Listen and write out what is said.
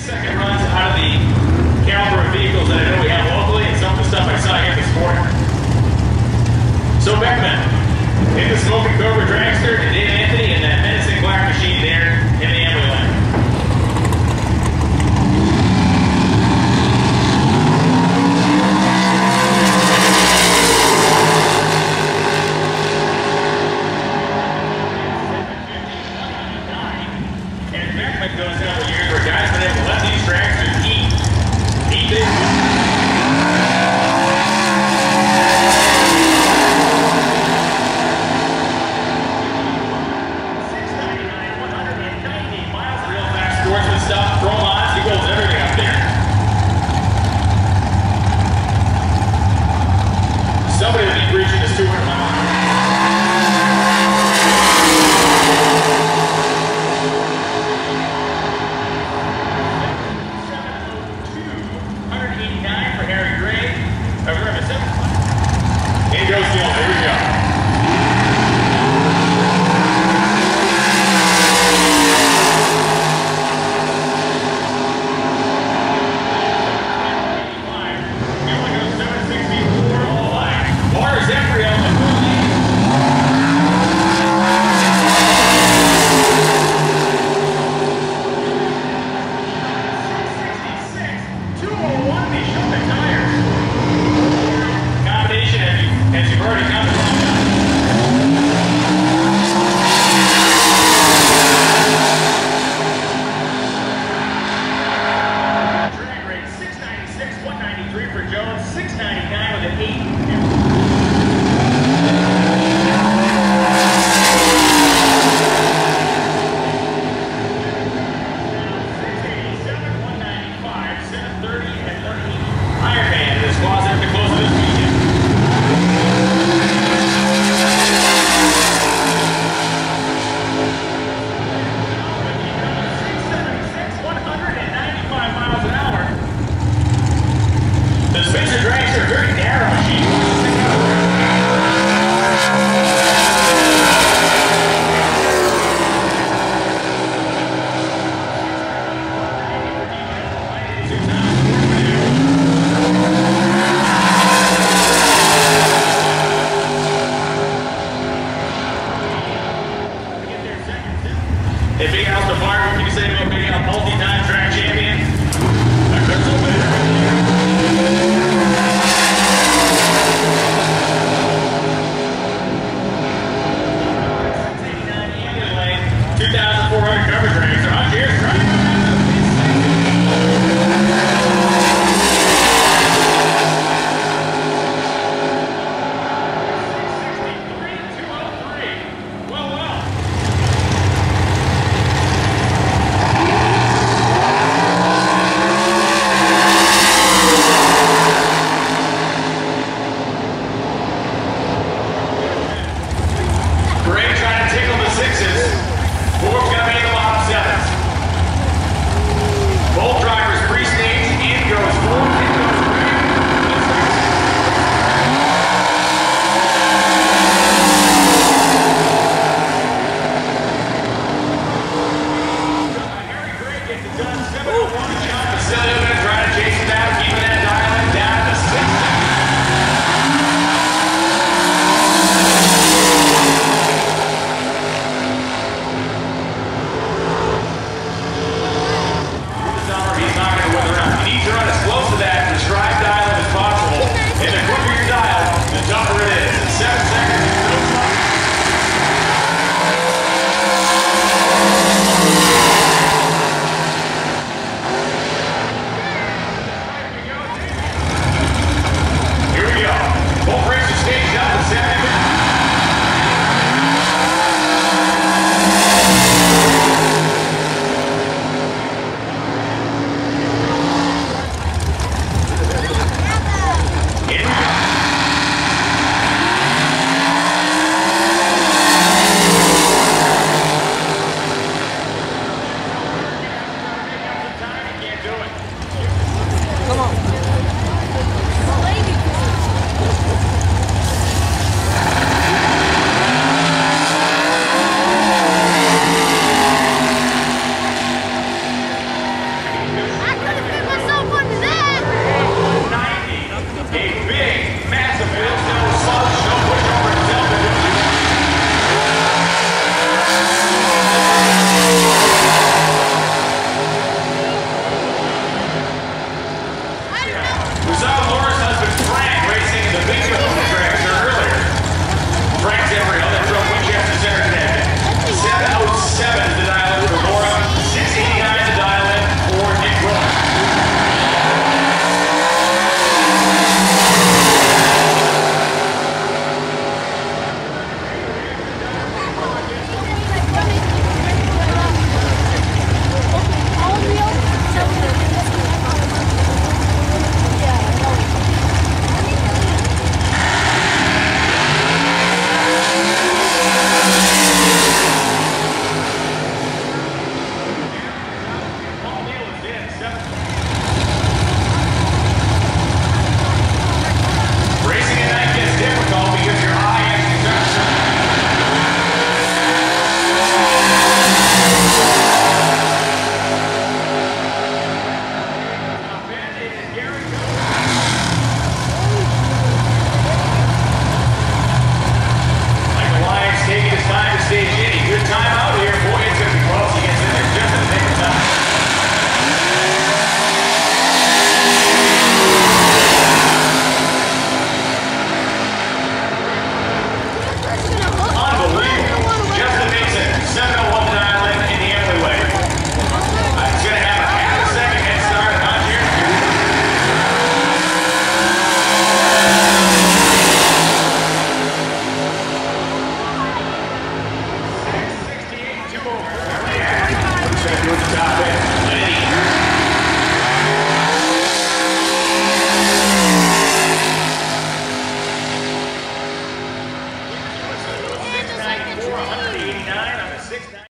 6-second runs out of the caliber of vehicles that I know we have locally and some of the stuff I saw here this morning. So Beckman, in the Smoking Cobra Dragster, and Dave Anthony in that menacing black machine there in the ambulance. And Beckman goes several years where guys been able to let these dragsters eat this. Stuff, throw lines, he goes everything up there. Somebody will be breaching this 200 mile. 189 for Harry Gray. Remember, 7. Here goes Dylan, here we go. 189 on the 690.